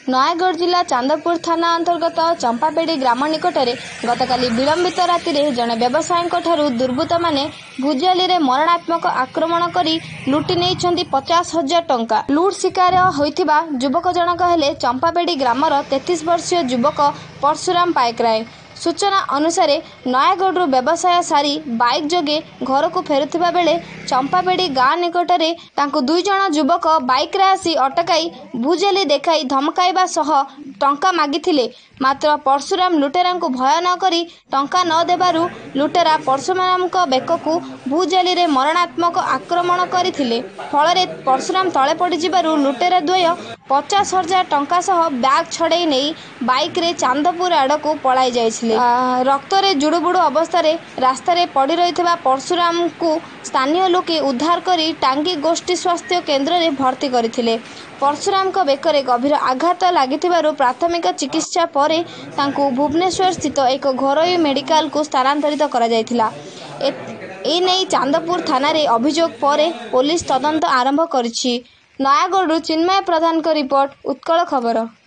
नयागढ़ जिला चांदपुर थाना अंतर्गत चंपापेड़ी ग्राम निकटरे गतकाली विलंबित राति जड़े व्यवसायी दुर्बृत्त माने भुजाली रे मरणात्मक आक्रमण करी लुटि नहीं 50,000 टंका। लुट शिकार होइथिबा युवक जनक हेले चंपापेड़ी ग्रामर 33 वर्षीय युवक परशुराम पाइकराय। सूचना अनुसार नयागढ़ व्यवसाय सारी बाइक जोगे घर को फेरुथिबा बेले चंपापेड़ी गाँ निकटरे तांको 2 जण युवक बाइक रे आसी अटकाई भुजाली देखाई धमकाइबा सह टंका मागिथिले। मात्र परशुराम लुटेरा को भय न करी टंका न देबारु लुटेरा परशुराम को बेककू भुजाली रे मरणात्मक आक्रमण करथिले। फଳରେ परशुराम तळे पड़ी जिबारु लुटेरा द्वय 50,000 टंका सह बैग छड़े नहीं बाइक रे चांदपुर आड़कू पलाई जाइछिले। रक्त रे जुड़ुबुड़ु अवस्था रे रास्ता रे पड़ी रहिथिबा परशुराम को स्थानीय लोके उद्धार करी टांगी गोष्ठी स्वास्थ्य केन्द्र रे भर्ती करथिले। परशुराम को बेकरे गभीर आघात लागिथिबारु प्राथमिक चिकित्सा परे तांकू भुवनेश्वर स्थित एक घरोई मेडिकल को स्थानांतरित करा जायथिला। ए नै चांदपुर थाना रे अभियोग परे पुलिस तदंत आरंभ करिछि। नयागढ़ चिन्मय प्रधान को रिपोर्ट, उत्कल खबर।